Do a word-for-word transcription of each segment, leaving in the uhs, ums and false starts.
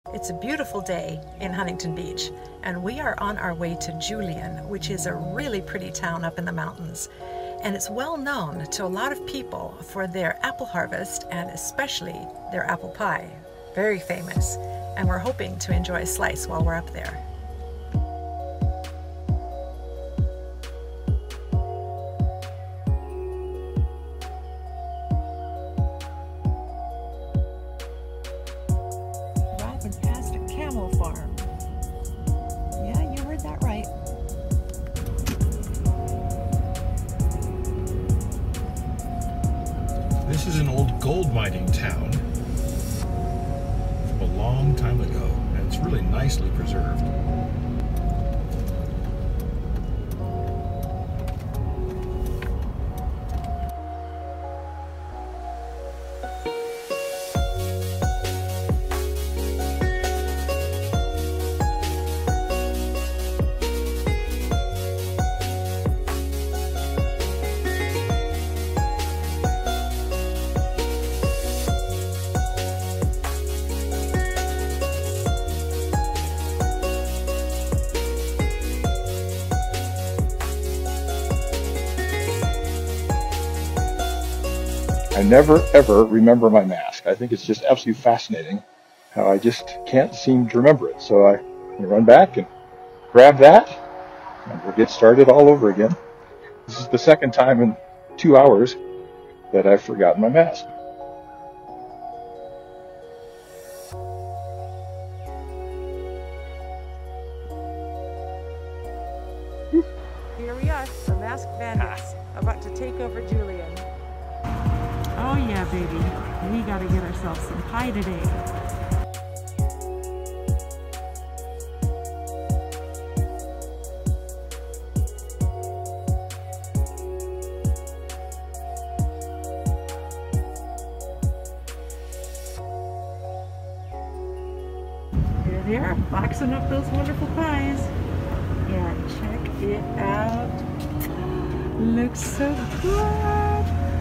It's a beautiful day in Huntington Beach, and we are on our way to Julian, which is a really pretty town up in the mountains. And it's well known to a lot of people for their apple harvest and especially their apple pie. Very famous. And we're hoping to enjoy a slice while we're up there. Driving past a camel farm. Yeah, you heard that right. This is an old gold mining town from a long time ago, and it's really nicely preserved. I never ever remember my mask. I think it's just absolutely fascinating how I just can't seem to remember it. So I run back and grab that and we'll get started all over again. This is the second time in two hours that I've forgotten my mask. Here we are, the Masked Bandits, about to take over Julian. Oh yeah, baby. We gotta get ourselves some pie today. Here they are, boxing up those wonderful pies. And check it out. Looks so good.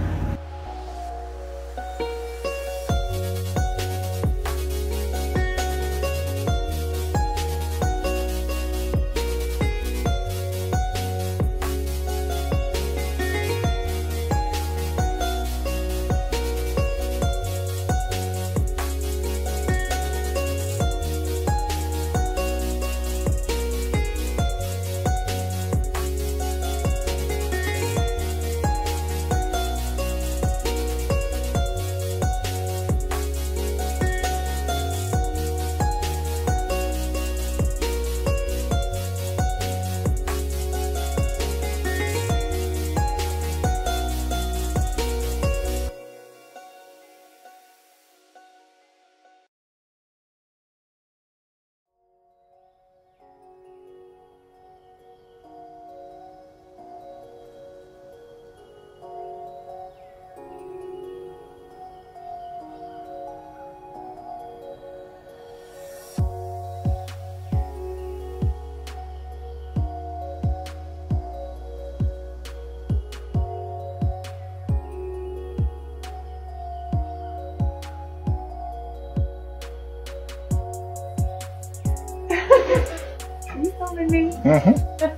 Are you filming me? Mm-hmm.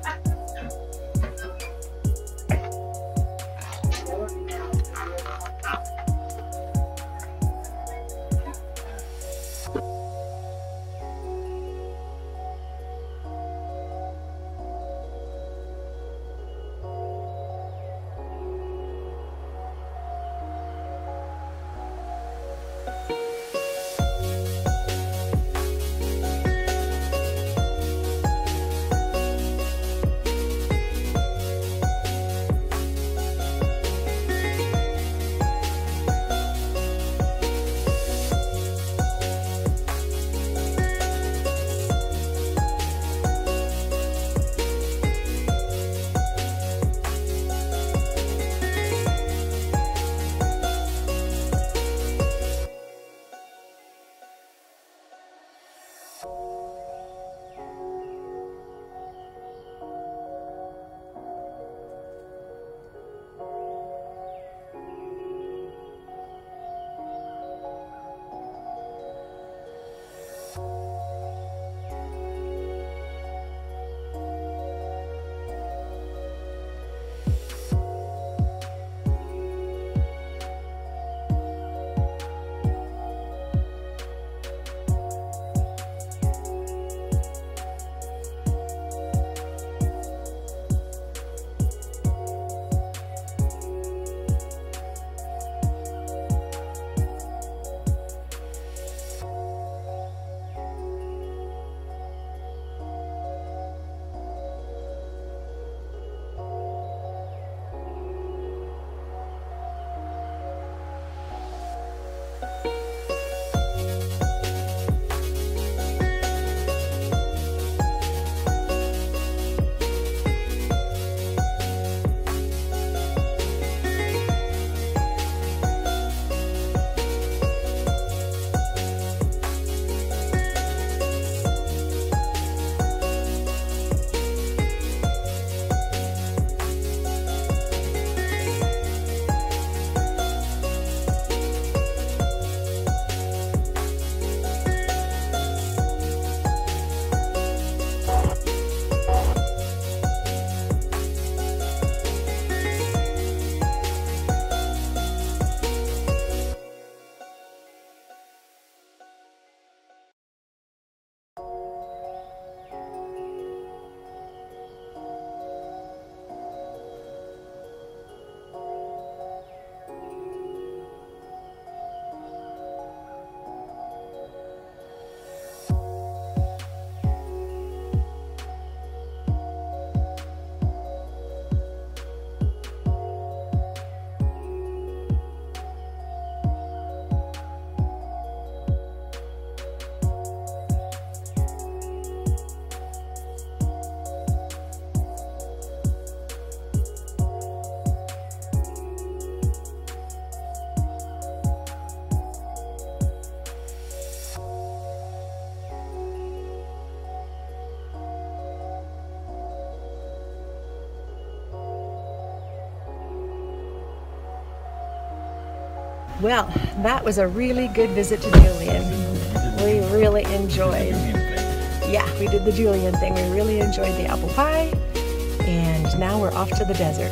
Well, that was a really good visit to Julian. We really enjoyed. Yeah, we did the Julian thing. We really enjoyed the apple pie. And now we're off to the desert.